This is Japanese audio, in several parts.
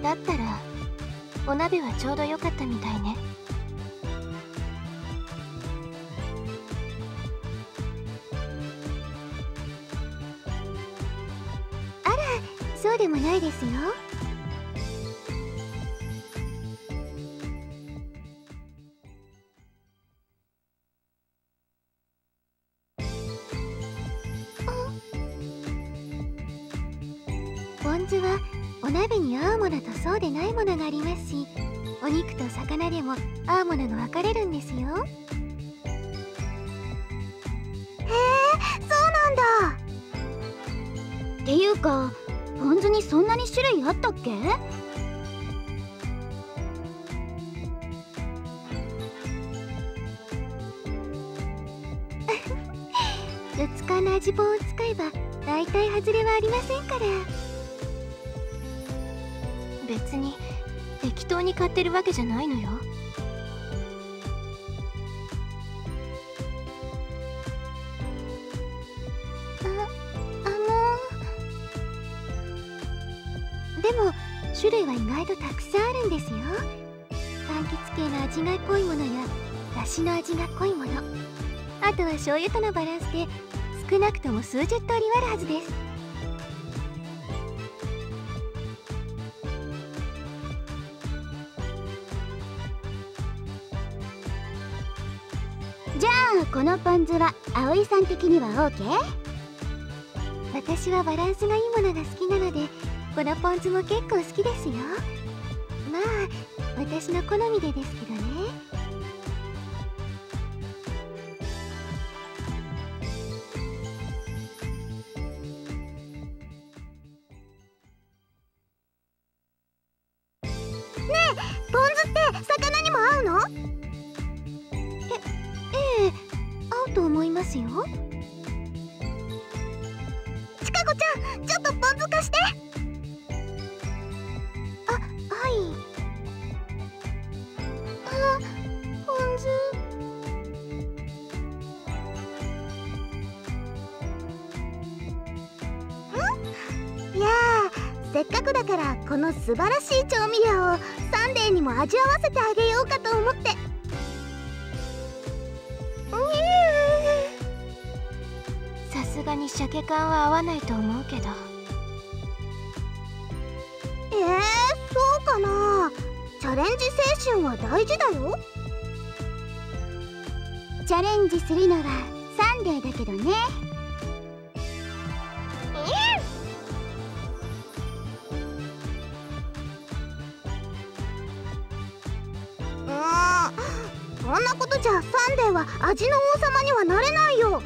だったらお鍋はちょうど良かったみたいね。 あら、そうでもないですよ。ポン酢はお鍋に合うものとそうでないものがありますし、お肉と魚でも合うものが分かれるんですよ。へえ、そうなんだ。 っていうか、ポン酢にそんなに種類あったっけ？ 四つ葉の味棒を使えば大体外れはありませんから。 別に適当に買ってるわけじゃないのよ。 でも種類は意外とたくさんあるんですよ。柑橘系の味が濃いものやだしの味が濃いもの、あとは醤油とのバランスで少なくとも数十通りはあるはずです。 じゃあこのポン酢は葵さん的には OK？ 私はバランスがいいものが好きなので、このポン酢も結構好きですよ。まあ私の好みでですけどね。ねえ、ポン酢って魚にも合うの？ええ、合うと思いますよ。ちかこちゃん、ちょっとポン酢貸して。あ、はい。あ、ポン酢。いやー、せっかくだからこの素晴らしい調味料をサンデーにも味合わせてあげようかと思って。 さすがに鮭缶は合わないと思うけど。 そうかな。チャレンジ精神は大事だよ。 チャレンジするのはサンデーだけどね。 そんなことじゃサンデーは味の王様にはなれないよ。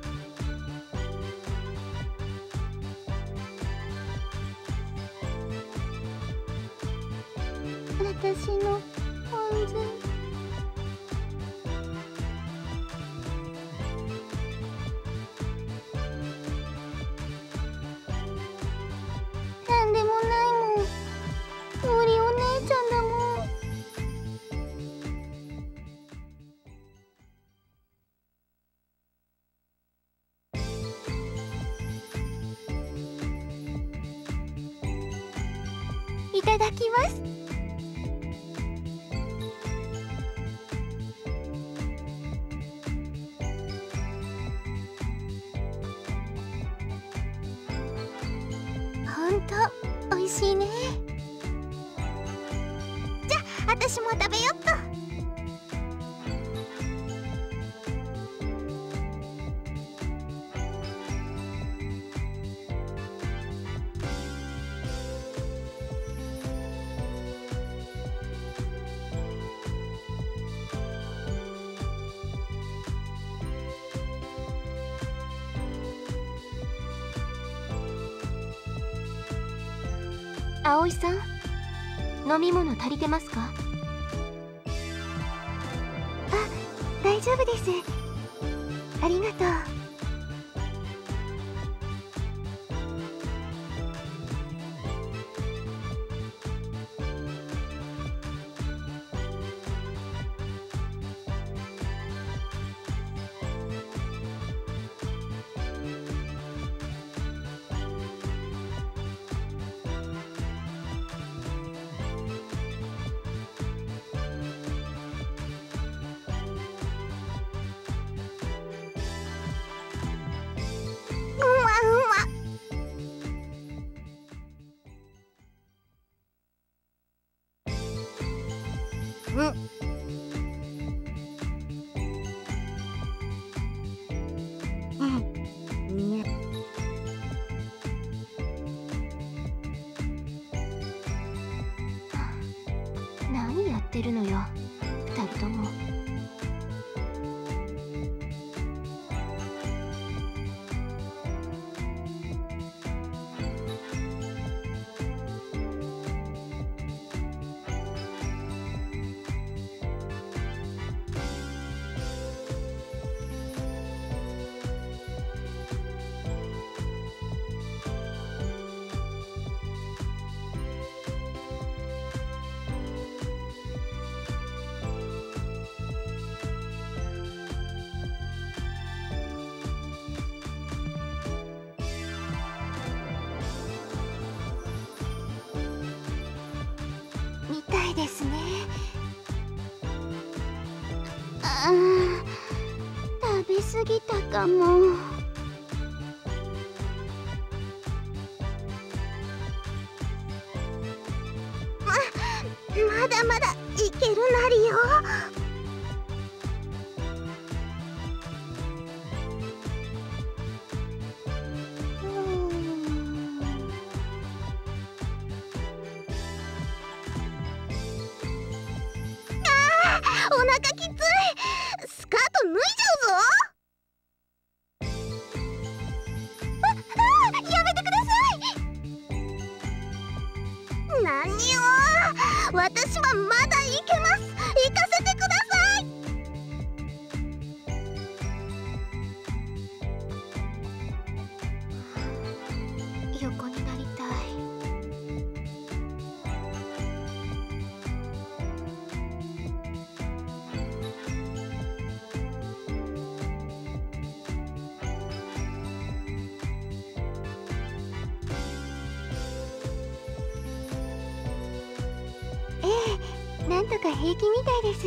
私のポン酢。なんでもないもん。森お姉ちゃんだもん。いただきます。ほんとおいしいね。じゃあ私も食べよっと。 葵さん、飲み物足りてますか？ あ、大丈夫です。ありがとう。 してるのよ、2人とも。 みたいですね。 食べ過ぎたかも。 まだまだいけるなりよ。お腹きつい。スカート脱いじゃうぞ。やめてください。何よ、私はまだいけます。行かせてください。 横になりたい。 なんとか平気みたいです。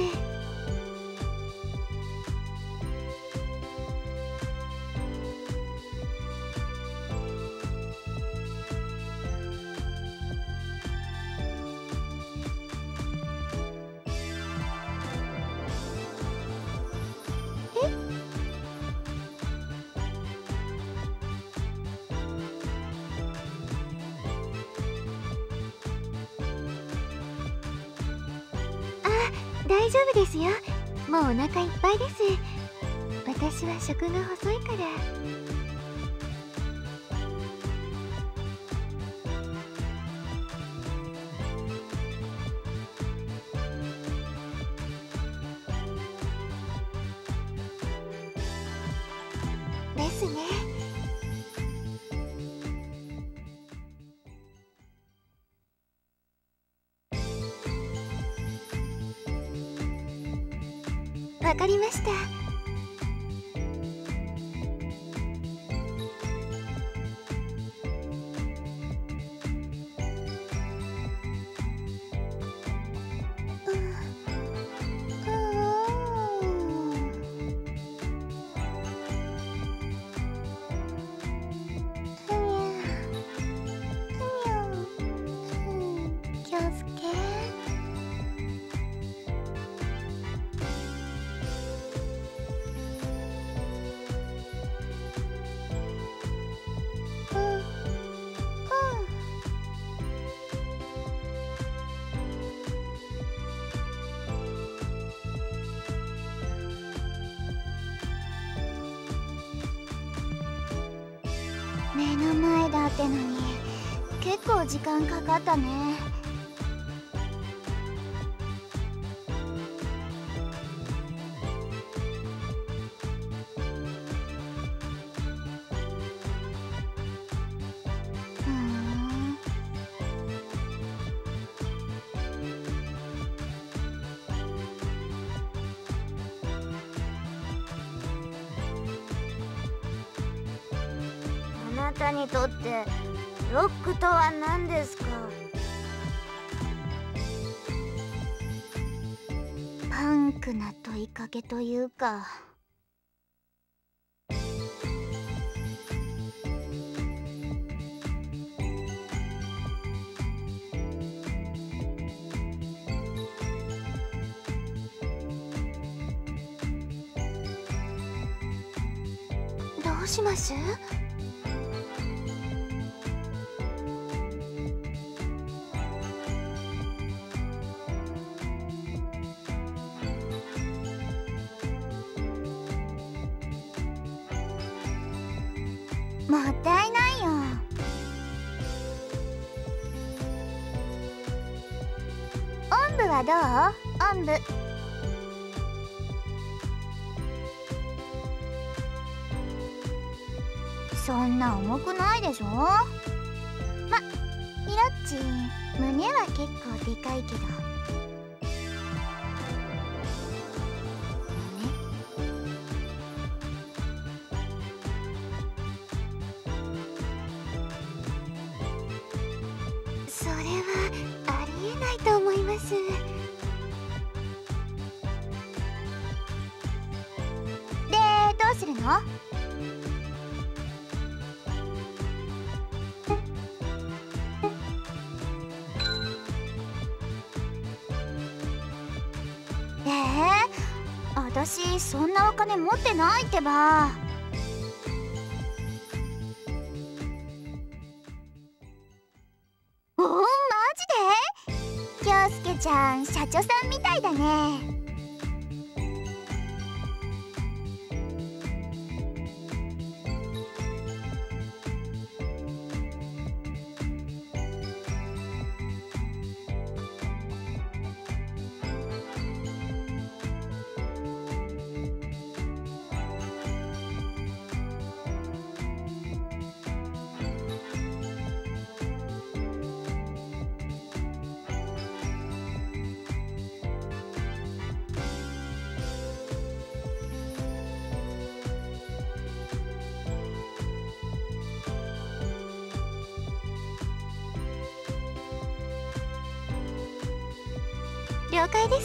大丈夫ですよ。もうお腹いっぱいです。私は食が細いから。ですね。わかりました。気をつけ。 目の前だってのに結構時間かかったね。あなたにとってロックとは何ですか？パンクな問いかけというか。 どうします？ もったいないよ。おんぶはどう？おんぶ。そんな重くないでしょ。ま、ヒロッチ胸は結構でかいけど。 それはありえないと思います。 で、どうするの？私そんなお金持ってないってば。おお、マジで？京介ちゃん社長さんみたいだね。 了解です。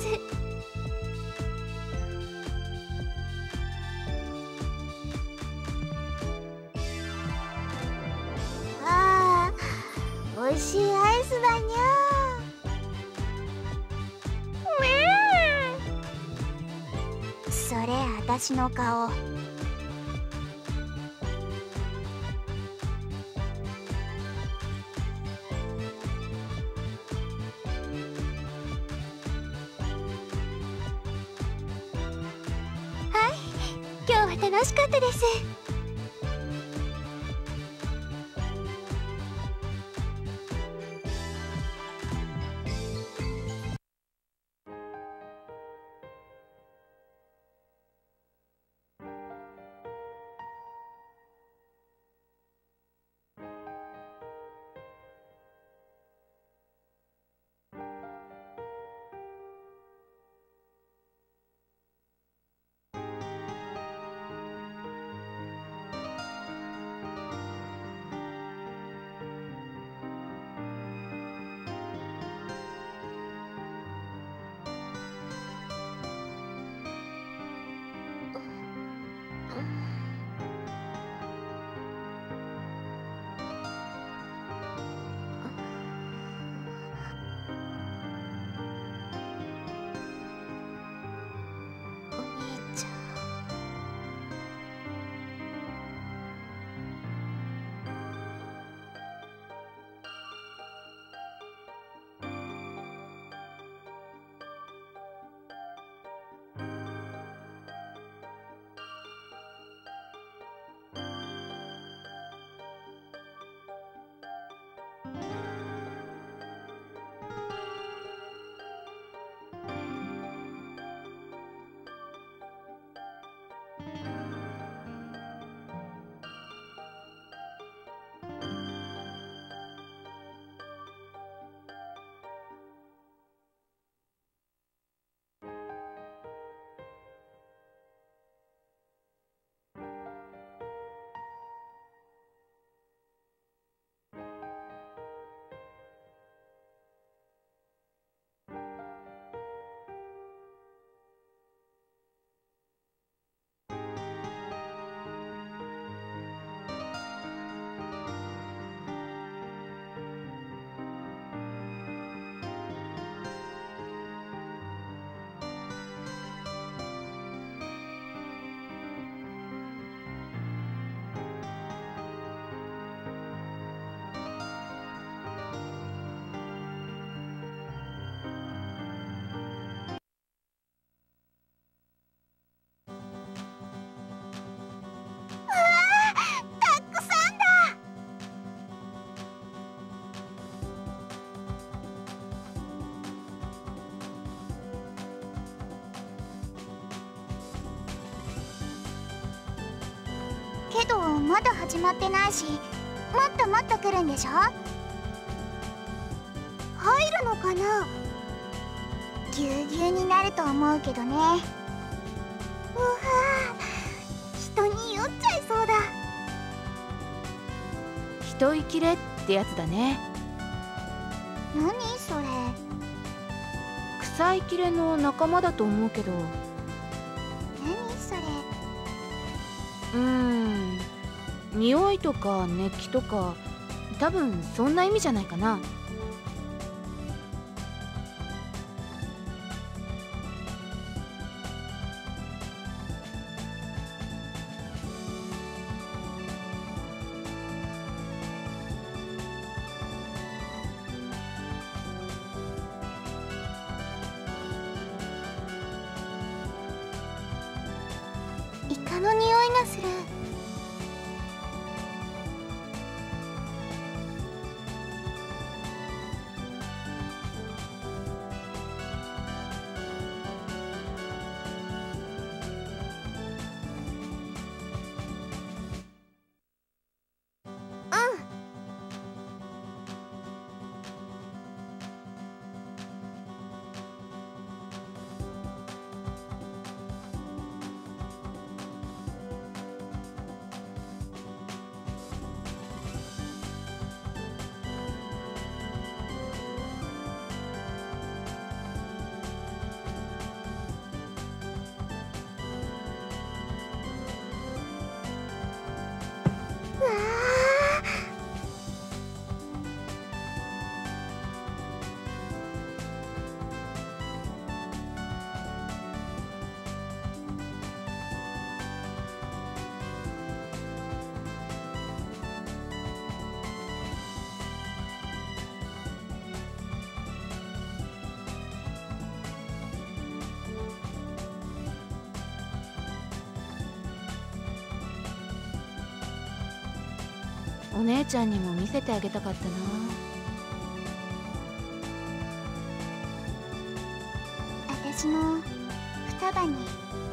あー、おいしいアイスだにゃー。それ私の顔。 今日は楽しかったです。 けどまだ始まってないし、もっともっと来るんでしょ。入るのかな。ぎゅうぎゅうになると思うけどね。うわー、人に酔っちゃいそうだ。 一息れってやつだね。 何それ。 草いきれの仲間だと思うけど。 何それ。 匂いとか熱気とか、多分そんな意味じゃないかな。 イカの匂いがする。うわお姉ちゃんにも見せてあげたかったな。 私の双葉に。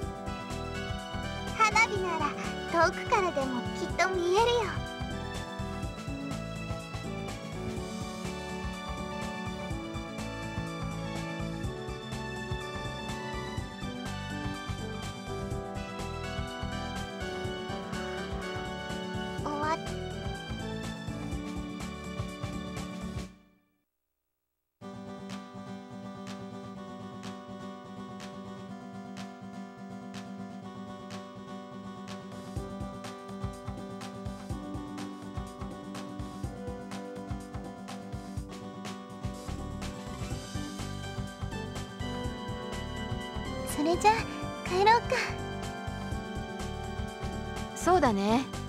花火なら遠くからでもきっと見えるよ。終わっそれじゃあ帰ろうか。 そうだね。